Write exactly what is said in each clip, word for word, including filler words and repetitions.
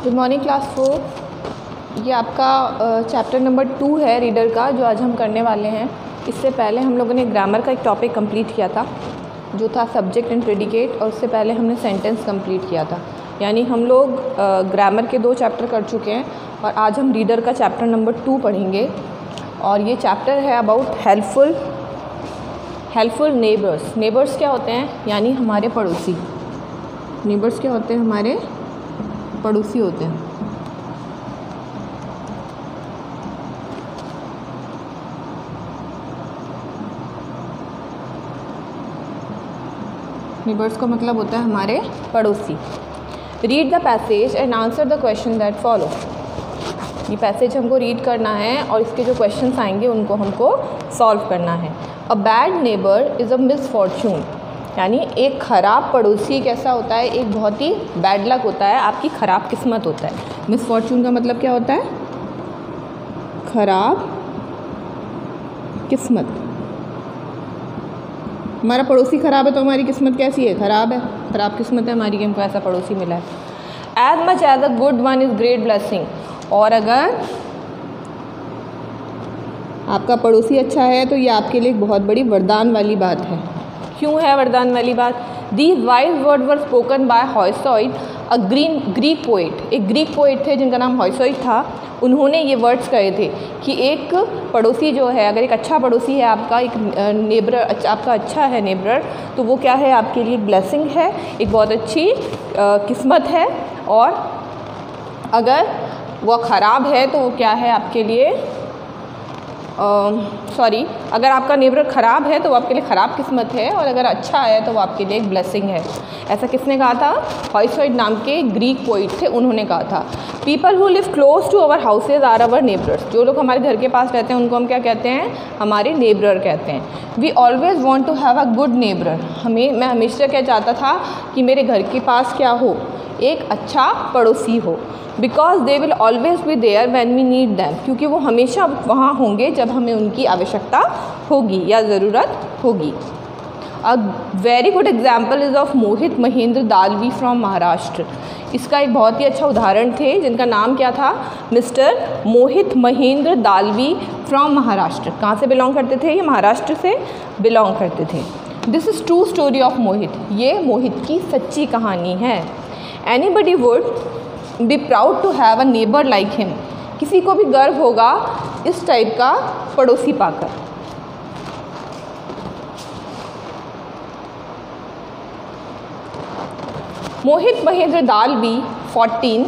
Good morning class four. ये आपका chapter number two है रीडर का, जो आज हम करने वाले हैं। इससे पहले हम लोगों ने ग्रामर का एक टॉपिक कंप्लीट किया था जो था सब्जेक्ट एंड प्रेडिकेट, और उससे पहले हमने सेंटेंस कंप्लीट किया था। यानी हम लोग ग्रामर के दो चैप्टर कर चुके हैं और आज हम रीडर का चैप्टर नंबर टू पढ़ेंगे। और ये चैप्टर है about helpful helpful neighbours. Neighbours क्या होते हैं? यानी हमारे पड़ोसी। नेबर्स क्या होते हैं? हमारे पड़ोसी होते हैं। नेबर्स का मतलब होता है हमारे पड़ोसी। Read the passage and answer the question that follow. ये पैसेज हमको रीड करना है और इसके जो क्वेश्चंस आएंगे उनको हमको सॉल्व करना है। A bad neighbour is a misfortune. यानी एक ख़राब पड़ोसी कैसा होता है? एक बहुत ही बैड लक होता है, आपकी ख़राब किस्मत होता है। मिसफॉर्चून का मतलब क्या होता है? ख़राब किस्मत। हमारा पड़ोसी ख़राब है तो हमारी किस्मत कैसी है? ख़राब है, ख़राब किस्मत है हमारी कि हमको ऐसा पड़ोसी मिला है। As much as a good one is great blessing. और अगर आपका पड़ोसी अच्छा है तो ये आपके लिए एक बहुत बड़ी वरदान वाली बात है। क्यों है वरदान वाली बात? These wise word were spoken by Hesiod, a green Greek poet. एक ग्रीक पोइट थे जिनका नाम हॉयसॉइड था। उन्होंने ये वर्ड्स कहे थे कि एक पड़ोसी जो है, अगर एक अच्छा पड़ोसी है आपका, एक नेबर आपका अच्छा है नेबर, तो वो क्या है? आपके लिए एक ब्लेसिंग है, एक बहुत अच्छी आ, किस्मत है। और अगर वो ख़राब है तो वो क्या है आपके लिए? सॉरी uh, अगर आपका नेबर ख़राब है तो वो आपके लिए ख़राब किस्मत है, और अगर अच्छा है तो वो आपके लिए एक ब्लेसिंग है। ऐसा किसने कहा था? हॉयसॉइड नाम के ग्रीक पोइट थे, उन्होंने कहा था। People who live close to our houses are our neighbours. जो लोग हमारे घर के पास रहते हैं उनको हम क्या कहते हैं? हमारे नेबर कहते हैं। We always want to have a good neighbour. हमें मैं हमेशा क्या चाहता था कि मेरे घर के पास क्या हो? एक अच्छा पड़ोसी हो। Because they will always be there when we need them. क्योंकि वो हमेशा वहाँ होंगे जब हमें उनकी आवश्यकता होगी या ज़रूरत होगी। A very good example is of Mohit Mahendra Dalvi from Maharashtra. इसका एक बहुत ही अच्छा उदाहरण थे जिनका नाम क्या था? Mister Mohit Mahendra Dalvi from Maharashtra. कहाँ से बिलोंग करते थे? ये महाराष्ट्र से बिलोंग करते थे। This is true story of Mohit. ये मोहित की सच्ची कहानी है। Anybody would be proud to have a neighbour like him. किसी को भी गर्व होगा इस टाइप का पड़ोसी पाकर। Mohit Mahendra Dalvi fourteen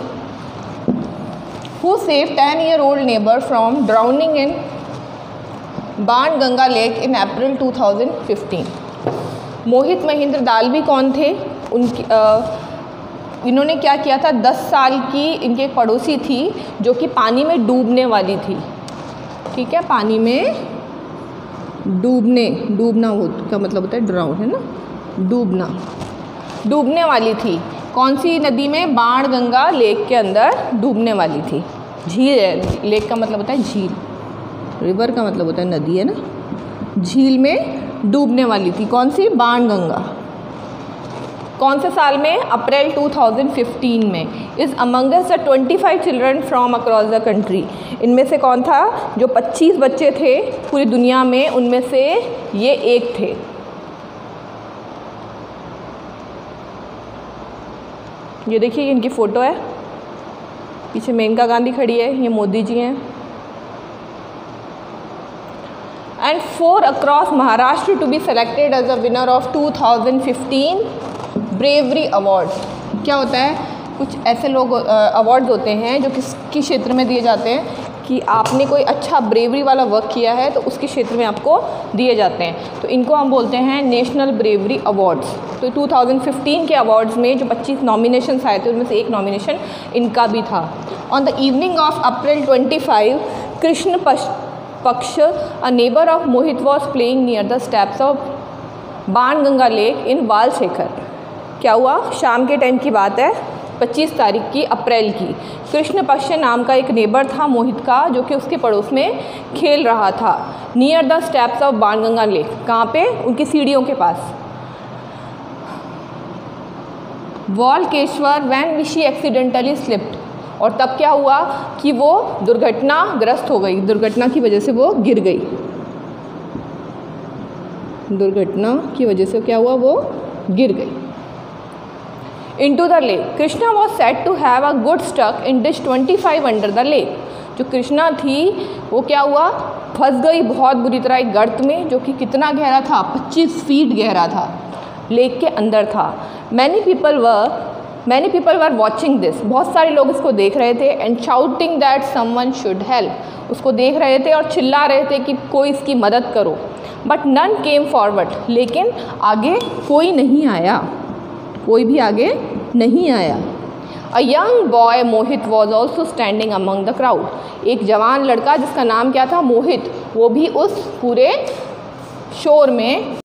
who save ten year old neighbour from drowning in Banganga lake in April two thousand fifteen. Mohit Mahendra Dalvi कौन थे? उनकी आ, इन्होंने क्या किया था? दस साल की इनकी एक पड़ोसी थी जो कि पानी में डूबने वाली थी। ठीक है, पानी में डूबने डूबना हो का मतलब होता है ड्राउन, है ना? डूबना डूबने वाली थी। कौन सी नदी में? बाणगंगा लेक के अंदर डूबने वाली थी। झील है, लेक का मतलब होता है झील, रिवर का मतलब होता है नदी, है ना? झील में डूबने वाली थी। कौन सी? बाणगंगा। कौन से साल में? अप्रैल टू थाउजेंड फिफ्टीन में। Is amongst the twenty five children from across the country. इनमें से कौन था? जो पच्चीस बच्चे थे पूरी दुनिया में, उनमें से ये एक थे। ये देखिए इनकी फ़ोटो है, पीछे मेनका गांधी खड़ी है, ये मोदी जी हैं। And four across Maharashtra to be selected as a winner of two thousand fifteen bravery award. क्या होता है? कुछ ऐसे लोग अवार्ड्स होते हैं जो किसकी क्षेत्र में दिए जाते हैं कि आपने कोई अच्छा ब्रेवरी वाला वर्क किया है तो उसके क्षेत्र में आपको दिए जाते हैं। तो इनको हम बोलते हैं नेशनल ब्रेवरी अवार्ड्स। तो टू थाउजेंड फिफ्टीन के अवार्ड्स में जो पच्चीस नॉमिनेशंस आए थे उनमें से एक नॉमिनेशन इनका भी था। On the evening of April twenty five Krishna Paksha, a neighbour of Mohit was playing near the steps of Banganga lake in Walkeshwar. क्या हुआ? शाम के टाइम की बात है, पच्चीस तारीख की अप्रैल की। कृष्ण पक्ष नाम का एक नेबर था मोहित का, जो कि उसके पड़ोस में खेल रहा था near the steps of Banganga lake. कहाँ पे? उनकी सीढ़ियों के पास। Walkeshwar when she accidentally slipped. और तब क्या हुआ कि वो दुर्घटनाग्रस्त हो गई, दुर्घटना की वजह से वो गिर गई, दुर्घटना की वजह से क्या हुआ, वो गिर गई। Into the lake. Krishna was said to have a good stuck in dish twenty-five under the lake. जो कृष्णा थी वो क्या हुआ, फंस गई बहुत बुरी तरह एक गर्त में जो कि कितना गहरा था, पच्चीस फीट गहरा था, लेक के अंदर था। Many people were Many people were watching this. बहुत सारे लोग इसको देख रहे थे and shouting that someone should help. उसको देख रहे थे और चिल्ला रहे थे कि कोई इसकी मदद करो। But none came forward. लेकिन आगे कोई नहीं आया, कोई भी आगे नहीं आया। A young boy Mohit was also standing among the crowd. एक जवान लड़का जिसका नाम क्या था, मोहित, वो भी उस पूरे शोर में